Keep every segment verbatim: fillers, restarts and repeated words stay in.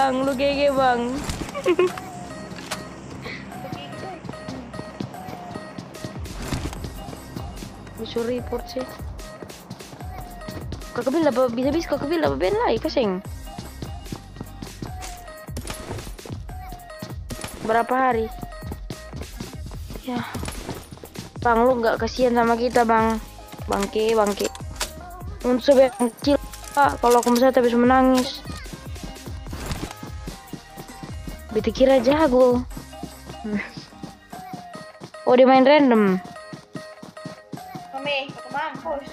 bang, lu G G bang. Disuruh report sih. Kakak bil apa bisa bisa kakak bil apa ben lah kasing. Berapa hari? Ya. Bang lu nggak kasihan sama kita bang. Bangke bangke. Untuk sebaik kecil pak. Kalau aku misalnya bisa menangis. Beta kira jago. Oh dia main random. Mami, kata mampus.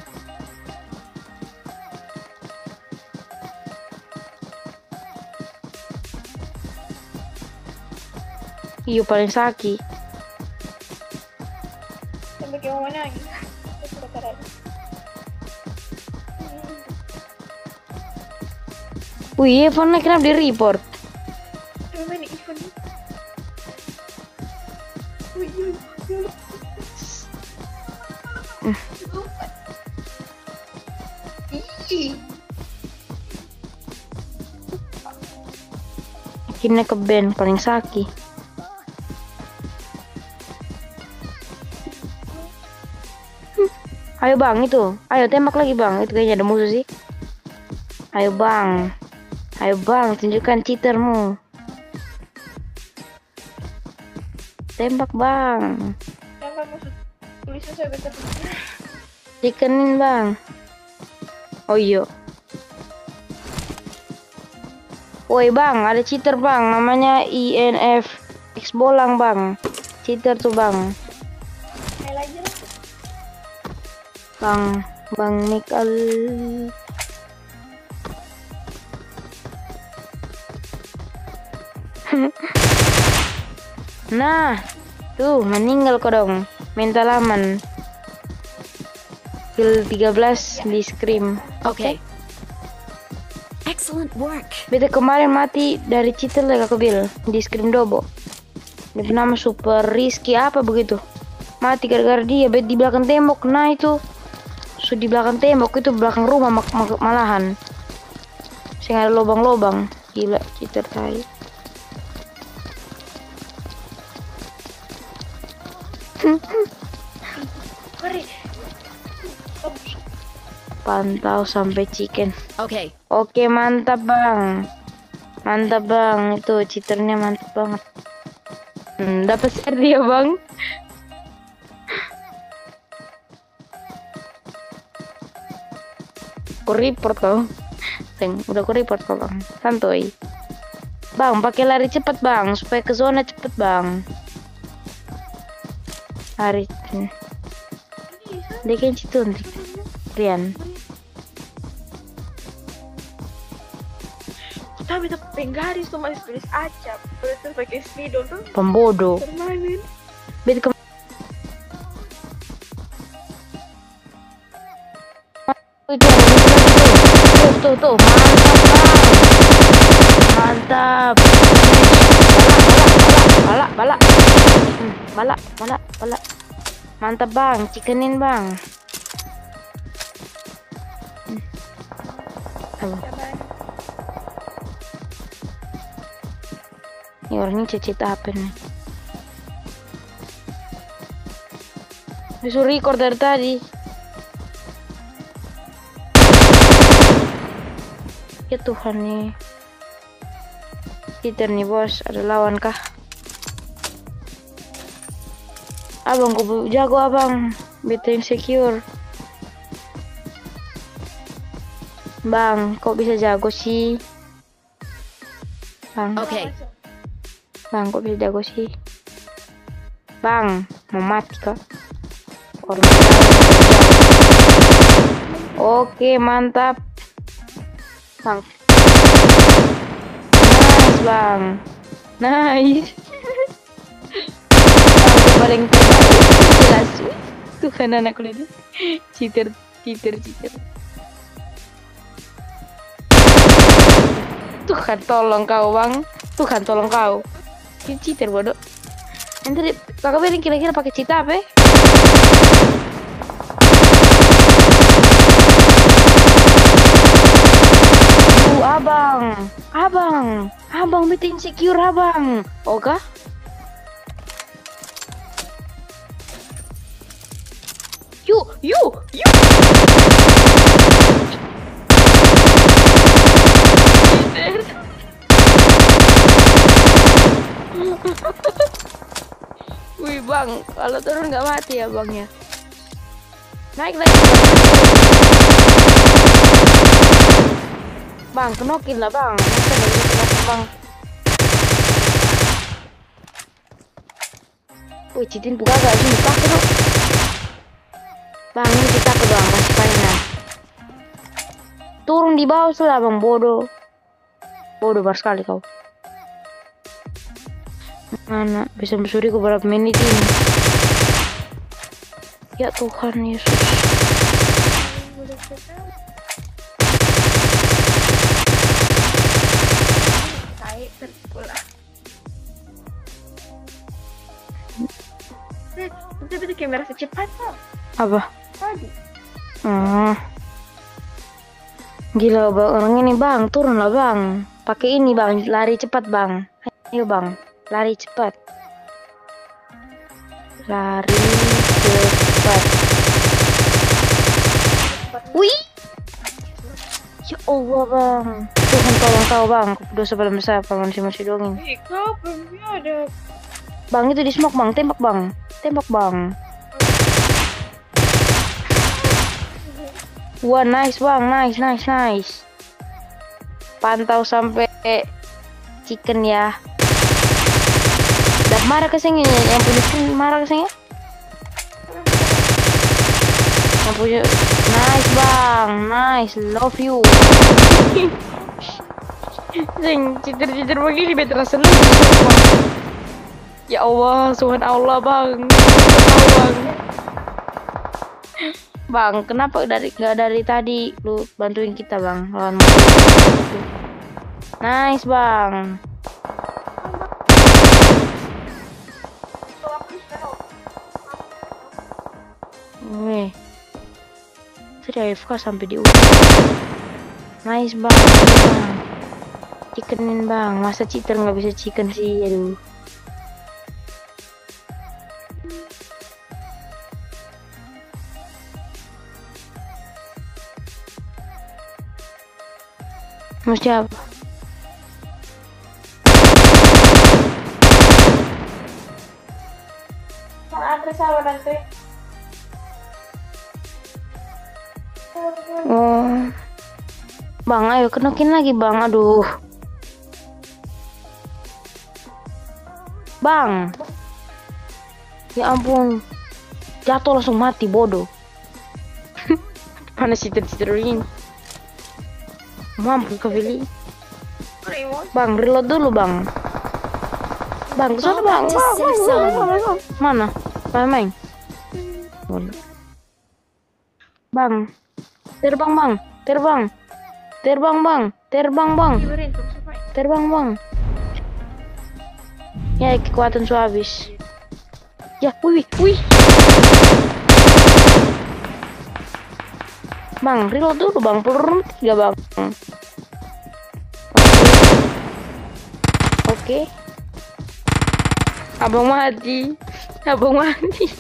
Iyo paling sakit. Sampai kayak mau nangis. Terus udah keren. Wih, Evan kenapa di report? Coba main Ivan. Wih, wih, wih. Ih. Akhirnya ke band paling sakit. Ayo bang itu, ayo tembak lagi bang. Itu kayaknya ada musuh sih. Ayo bang, ayo bang tunjukkan cheatermu. Tembak bang. Siapa musuh? Tulisnya saya baca dulu. Chickenin bang. Oh iya. Woi bang, ada cheater bang, namanya I N F X Bolang bang. Cheater tuh bang. Main aja lah. Bang, bang Mikal. Nah, tuh meninggal kok dong. Minta laman. Kill tiga belas di scream. Okay. Excellent work. Beta kemarin mati dari cheater lagi aku bil di scream dobo. Dia bernama Super Rizky apa begitu. Mati gara-gara dia bet di belakang tembok. Nah itu. So di belakang tembok itu belakang rumah mak mak malahan. Sehingga ada lobang-lobang. Gila cheater tai. Mari. Pantau sampai chicken. Okay. Oke mantap bang. Mantap bang. Itu cheaternya mantap banget. Hmm, dapat share dia bang. Aku report kau. Teng, udah aku report kau bang. Santuy. Bang, pakai lari cepat bang, supaya ke zona cepet bang. Lari. Dia kan situ nanti. Rian. Tapi tapi penggaris tuh masih tulis acap. Terus pakai spidol tuh. Pembodoh. Permanen. Bet ke itu tuh tuh tuh mantap bang. Mantap. Bala bala bala. Hmm, bala bala bala. Mantap bang, chickenin bang. Hmm. Aduh. Ini orangnya cecita apa nih? Disuruh record dari tadi. Ya Tuhan nih. Cheater nih bos, ada lawan kah? Abang kok jago abang, beta insecure. Bang, kok bisa jago sih? Bang, Okay. bang kok bisa jago sih? Bang, mau mati kah? Orang Oke, mantap. Bang. Nice, bang. Nice. Bang, paling terbaik. Jelas. Tuh kan anakku lagi. Cheater, cheater, cheater. Tuhan tolong kau bang. Tuhan tolong kau. Ini cheater bodoh. Nanti kakak bilang kira-kira pakai cheat apa? Uh, abang, abang. abang, abang bete insecure abang, oke? Yuk, yuk, yuk. Wih bang, kalau turun nggak mati ya bang ya. Naik lagi bang. Bang, kenokin lah bang. Masa nggak bisa kenokin bang? Wih, citin buka gak sih muka tuh? Bang, ini kita ke bang, kasih mainan. Turun di bawah sudah bang, bodoh. Bodoh bar sekali kau. Mana bisa mencuri ke berapa menit ini? Ya Tuhan Yesus. Saya terpulang. Betul-betul kamera secepat kok. Apa? Tadi. Hmm. Gila bang, orang ini bang, turun lah bang. Pakai ini bang, lari cepat bang. Ayo bang, lari cepat. Lari cepat. Wih. Ya Allah bang. Tuhan tolong kau bang. Dosa paling besar bang, masih masih dongeng. Eh, kau belum ada. Bang itu di smoke bang, tembak bang, tembak bang. Wah nice bang, nice nice nice. Pantau sampai chicken ya. Dah marah kesini yang punya skin marah kesini. Yang punya nice bang, nice love you. Sing citir-citir begini better seneng. Ya Allah, Tuhan Allah bang, bang. Bang, kenapa dari nggak dari tadi lu bantuin kita bang lawan musuh? Nice bang. Weh, sudah F K sampai di ujung. Nice bang, bang. Chickenin bang, masa cheater nggak bisa chicken sih, aduh. Mesti apa? Mau ada sama nanti. Oh, bang, ayo kenokin lagi bang, aduh, bang, ya ampun, jatuh langsung mati bodoh. Mana si cheater ini? Mampu kebeli. Bang, reload dulu bang. Bang, kesana bang. Bang, bang, bang, bang, bang. Mana? Main-main. Bang, terbang bang, terbang, terbang bang, terbang bang, terbang bang. Ya kekuatan su habis. Ya, wih, wih. Bang, reload dulu bang, peluru tiga bang. Oke. Okay. Abang mati. Abang mati.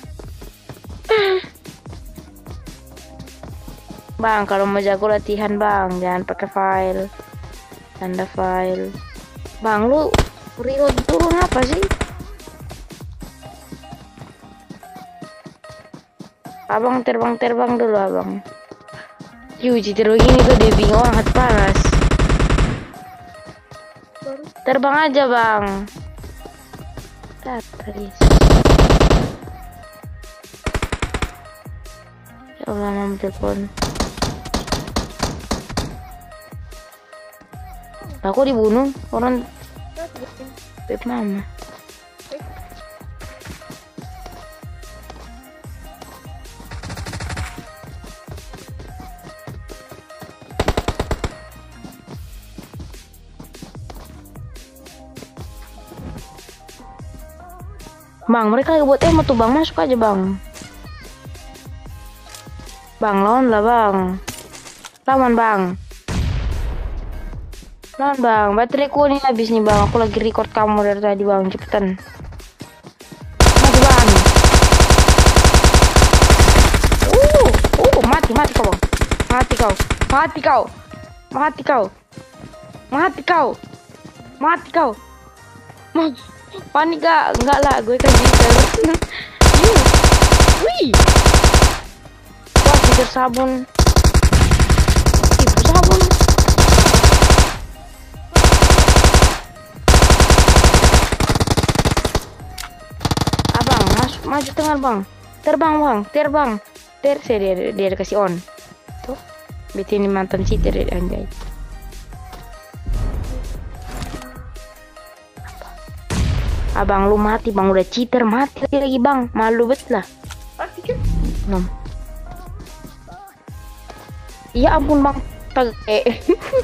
Bang, kalau mau jago latihan bang, jangan pakai file. Tanda file. Bang, lu reload dulu ngapa sih? Abang terbang-terbang dulu abang. Yuh, cheater begini tuh dia bingung banget panas. Terbang aja bang. Tadi. Ya Allah, mama telepon. Aku dibunuh orang beb mama. Bang, mereka lagi buat emo tuh bang, masuk aja bang. Bang, lawan lah bang. Lawan bang. Pelan bang, bateraiku ini habis nih bang. Aku lagi record kamu dari tadi bang, cepetan. Mati bang. Uh, uh, mati, mati kau bang. Mati kau, mati kau, mati kau, mati kau, mati kau. Mati. Panik gak? Enggak lah, gue kan jitter. Wih. Wah, jitter sabun. Ibu sabun. Abang, masuk maju tengah bang. Terbang bang, terbang. Ter, saya dia, dia, dia kasih on. Tuh, betul ini mantan cheater ya anjay. Abang lu mati bang, udah cheater mati lagi, lagi bang, malu bet lah. Mati kan? Belum. Ya ampun bang, Tag eh.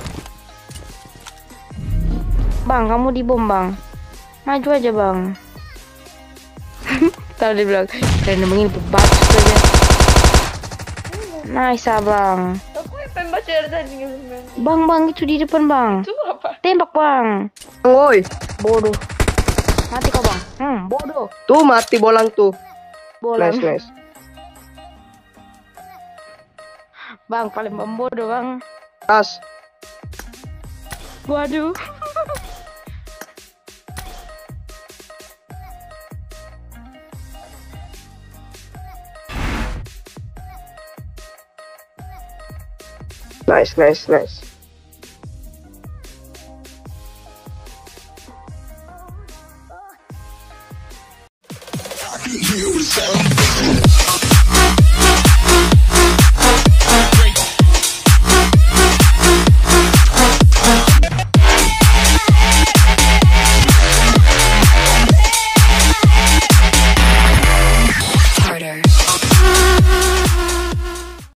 Bang, kamu dibom bang, maju aja bang. Tahu dia bilang, kalian begini bebatu saja. Nice abang. Aku yang pengen baca dari tadi. Bang bang itu di depan bang. Itu apa? Tembak bang. Woi, Bodoh. Mati kau bang. Hmm, bodoh. tuh mati bolang tuh. Bola. Nice, nice. Bang paling bodoh bang. Tas. Waduh. Nice, nice, nice. I can hear the sound.